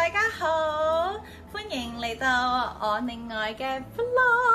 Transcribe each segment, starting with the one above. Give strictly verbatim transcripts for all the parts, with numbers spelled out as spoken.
大家好，歡迎嚟到我另外嘅 vlog 。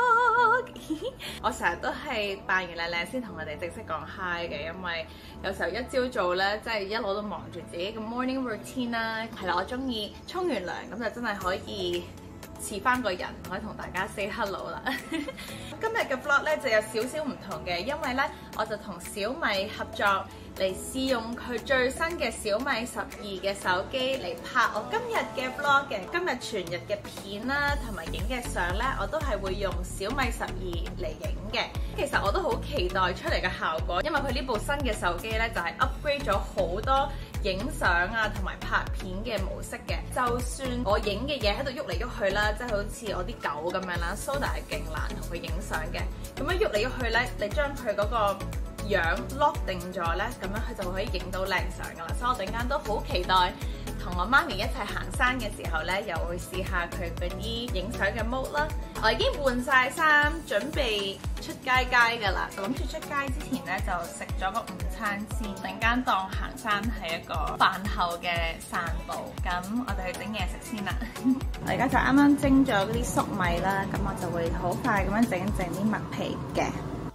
我成日都係扮完靚靚先同我哋正式講 hi 嘅，因為有時候一朝早咧，即係一路都忙住自己嘅 morning routine 啦。係啦，我中意沖完涼咁就真係可以似翻個人，可以同大家 say hello 啦。今日嘅 vlog 咧就有少少唔同嘅，因為咧我就同小米合作嚟試用佢最新嘅小米十二嘅手機嚟拍我今日嘅 vlog 嘅。今日全日嘅片啦，同埋影嘅相咧，我都係會用小米十二嚟影嘅。其實我都好期待出嚟嘅效果，因為佢呢部新嘅手機咧就係 upgrade 咗好多影相啊同埋拍片嘅模式嘅。就算我影嘅嘢喺度喐嚟喐去啦，即係好似我啲狗咁樣啦 ，Soda 係勁難同佢影相嘅。咁樣喐嚟喐去咧，你將佢嗰個樣 lock 定咗咧，咁樣佢就可以影到靚相噶啦。所以我陣間都好期待同我媽咪一齊行山嘅時候咧，又會試下佢嗰啲影相嘅 mode 啦。我已經換晒衫，準備出街街噶啦。諗住出街之前咧，就食咗個午餐先，陣間當行山係一個飯後嘅散步。咁我哋去整嘢食先啦。我而家就啱啱蒸咗嗰啲粟米啦，咁我就會好快咁樣整一整啲麥皮嘅。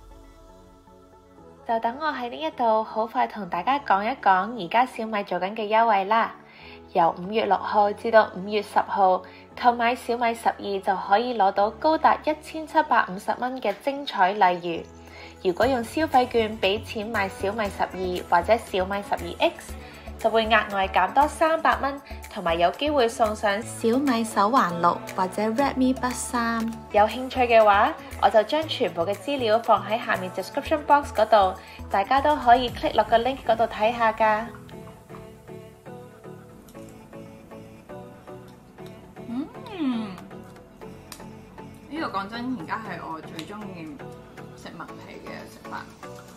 就等我喺呢一度好快同大家講一講而家小米做緊嘅優惠啦。由五月六號至到五月十號，購買小米十二就可以攞到高達一千七百五十蚊嘅精彩禮遇。如果用消費券俾錢買小米十二或者小米十二 X， 就會額外減多三百蚊，同埋有機會送上小米手環六或者 Redmi Buds 三。有興趣嘅話，我就將全部嘅資料放喺下面 description box 嗰度，大家都可以 click 落個 link 嗰度睇下㗎。 嗯，呢個講真，而家係我最中意食麥皮嘅食法。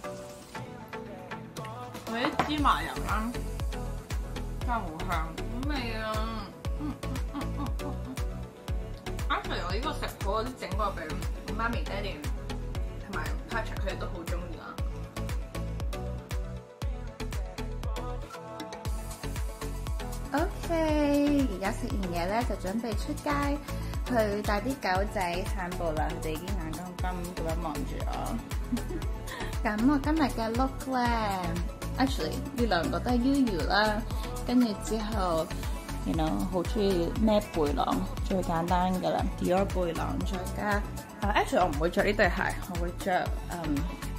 佢啲芝麻油啦，真係好香，好味啊！嗯嗯嗯嗯嗯嗯。Actually，我呢個食譜我都整過俾媽咪、爹哋同埋 Patrick， 佢哋都好中意啦。OK， 而家食完嘢咧，就準備出街去帶啲狗仔散步啦。佢哋已經眼金金咁樣望住我。咁我今日嘅 look 咧 ，actually 呢兩個都係 U U 啦，跟住之後 ，you know 好中意孭背囊，最簡單噶啦 ，Dior 背囊再加。啊 ，actually 我唔會着呢對鞋，我會着嗯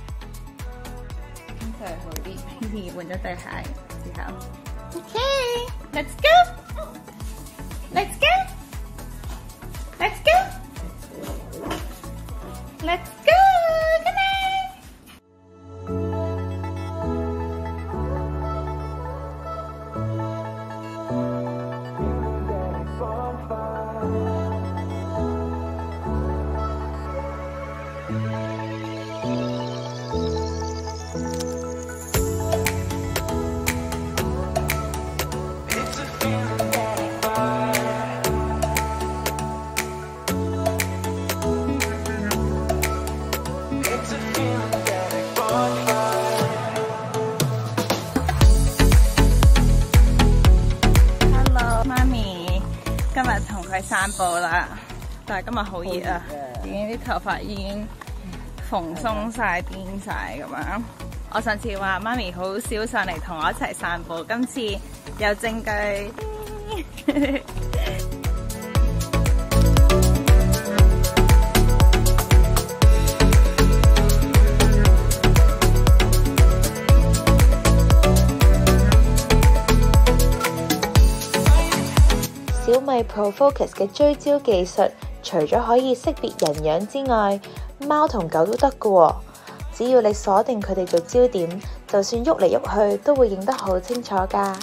呢對好啲。嘻嘻，換咗對鞋之後。Okay, let's go. Let's go. Let's go. Let's go. Come on. 今日同佢散步啦，但係今日好熱啊，已經啲頭髮已經蓬鬆晒、癲晒咁樣。我上次話媽咪好少上嚟同我一齊散步，今次有證據。 小米 Pro Focus 嘅追焦技術，除咗可以識別人樣之外，貓同狗都得㗎喎。只要你鎖定佢哋做焦點，就算喐嚟喐去都會影得好清楚㗎。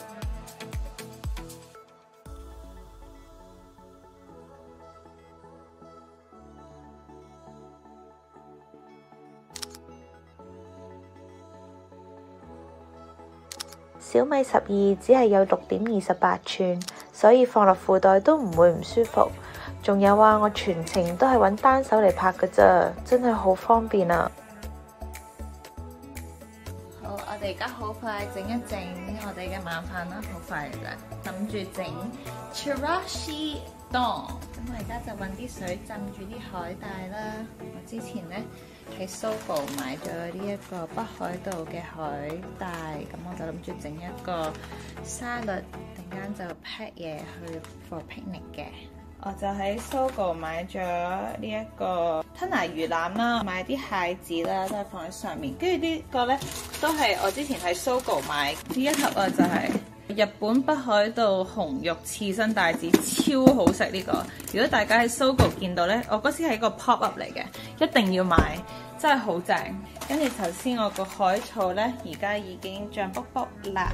小米十二只係有六點二十八寸，所以放落褲袋都唔會唔舒服。仲有啊，我全程都係揾單手嚟拍㗎咋，真係好方便啊！ 好，我哋而家好快整一整我哋嘅晚飯啦，好快嘅啫。諗住整 chirashi don， 咁我而家就揾啲水浸住啲海帶啦。我之前咧喺 Sogo 買咗呢一個北海道嘅海帶，咁我就諗住整一個沙律，突然間就 pack 嘢去 for picnic 嘅。我就喺 Sogo 買咗呢一個吞拿魚腩啦，買啲蟹子啦，都係放喺上面。跟住呢個咧都係我之前喺 Sogo 買呢一盒啊，就係日本北海道紅肉刺身帶子，超好食呢個。如果大家喺 Sogo 見到咧，我嗰時係一個 pop up 嚟嘅，一定要買，真係好正。跟住頭先我個海草咧，而家已經脹卜卜啦。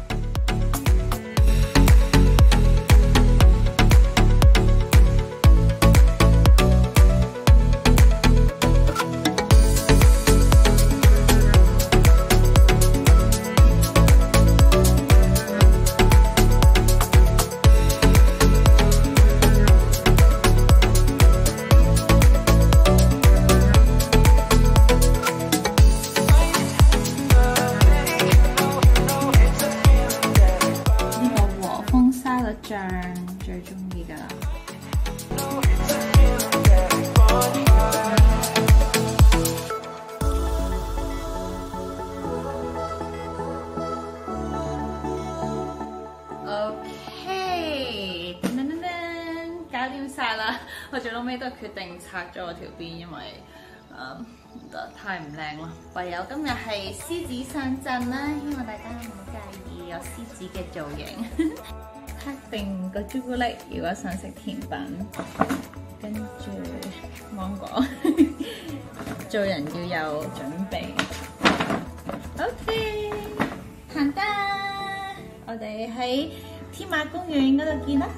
醬最中意㗎啦。OK， 噔噔噔，搞掂晒啦！我最撈尾都決定拆咗我條邊，因為誒唔得，太唔靚啦。唯有今日係獅子上陣啦，希望大家唔好介意有獅子嘅造型。拍定個朱古力，如果想食甜品，跟住芒果，做人要有準備。OK， 行得，我哋喺天馬公園嗰度見啦。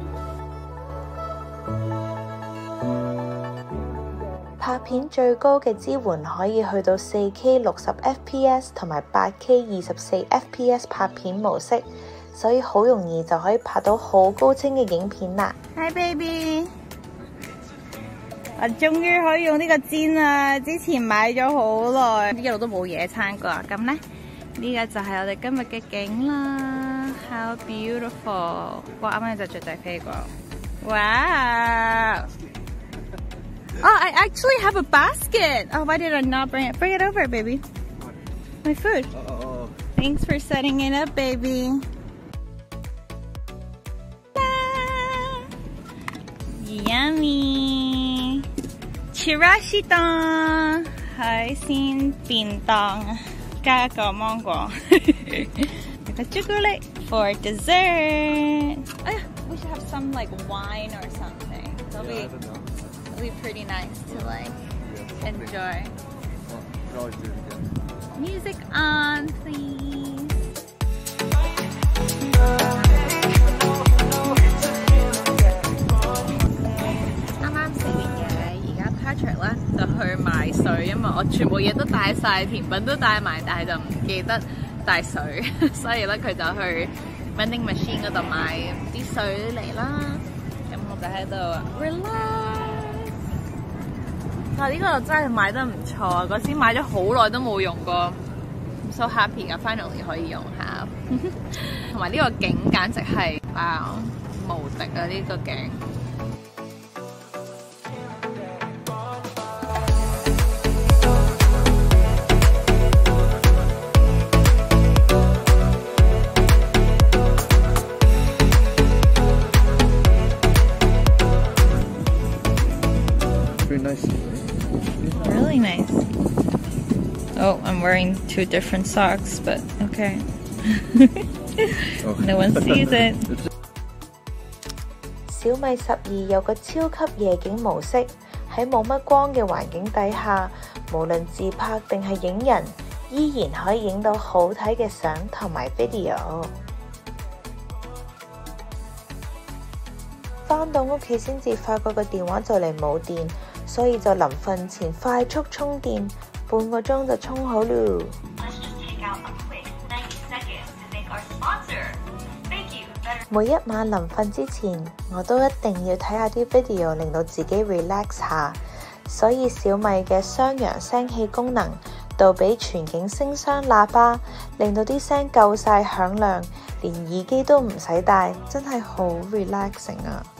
拍片最高嘅支援可以去到 四 K 六十 F P S 同埋 八 K 二十四 F P S 拍片模式。所以好容易就可以拍到好高清嘅影片啦。 Hi baby， 我終於可以用呢個氈啦，之前買咗好耐，一路都冇野餐過。咁咧，呢個就係我哋今日嘅景啦。How beautiful！ 哇，啱啱有隻雀仔飛過。Wow！ Oh, I actually have a basket. Oh, why did I not bring it? Bring it over, baby. My food. Uh-oh. Thanks for setting it up, baby. Yummy! Chirashi don 海鮮便當，加一個芒果，一個朱古力 for dessert. Oh yeah, we should have some like wine or something. That'll be, that'll be pretty nice to like enjoy. Music on, please. 咧就去買水，因為我全部嘢都帶晒，甜品都帶埋，但係就唔記得帶水，所以咧佢就去 vending machine 嗰度買啲水嚟啦。咁我就喺度 relax。啊，呢個真係買得唔錯啊！嗰時買咗好耐都冇用過 ，so happy 噶 ，finally 可以用下。同埋呢個景簡直係啊無敵啊！呢個景。Really nice. Oh, I'm wearing two different socks, but okay. No one sees it. 小米十二有個超級夜景模式，喺冇乜光嘅環境底下，無論自拍定係影人，依然可以影到好睇嘅相同埋 video。返到屋企先至發覺個電話就嚟冇電，所以就臨瞓前快速充電，半個鐘就充好咯。每一晚臨瞓之前，我都一定要睇下啲 video， 令到自己 relax 下。所以小米嘅雙揚聲器功能杜比全景聲箱喇叭，令到啲聲夠晒響亮，連耳機都唔使戴，真係好 relaxing 啊！